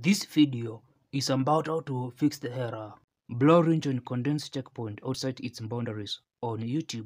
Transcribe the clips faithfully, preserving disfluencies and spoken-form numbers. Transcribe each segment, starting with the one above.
This video is about how to fix the error blur range and condense checkpoint outside its boundaries on YouTube.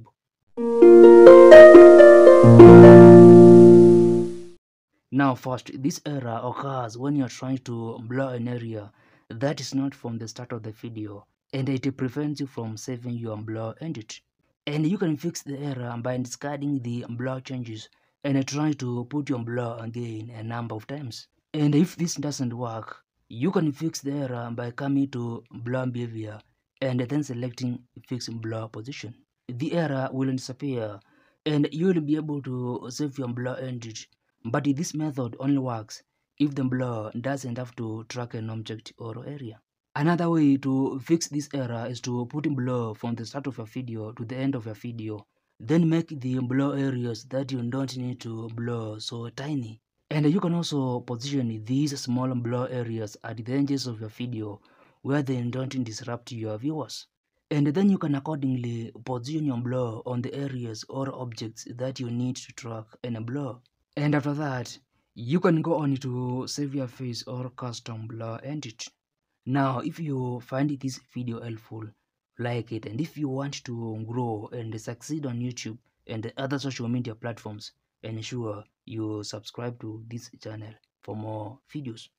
Now first, this error occurs when you're trying to blur an area that is not from the start of the video, and it prevents you from saving your blur edit. And you can fix the error by discarding the blur changes and try to put your blur again a number of times. And if this doesn't work, you can fix the error by coming to blur behavior and then selecting fix blur position. The error will disappear and you will be able to save your blur edit. But this method only works if the blur doesn't have to track an object or area. Another way to fix this error is to put blur from the start of your video to the end of your video. Then make the blur areas that you don't need to blur so tiny. And you can also position these small blur areas at the edges of your video where they don't disrupt your viewers. And then you can accordingly position your blur on the areas or objects that you need to track and blur. And after that, you can go on to save your face or custom blur edit. Now, if you find this video helpful, like it, and if you want to grow and succeed on YouTube and other social media platforms, ensure you subscribe to this channel for more videos.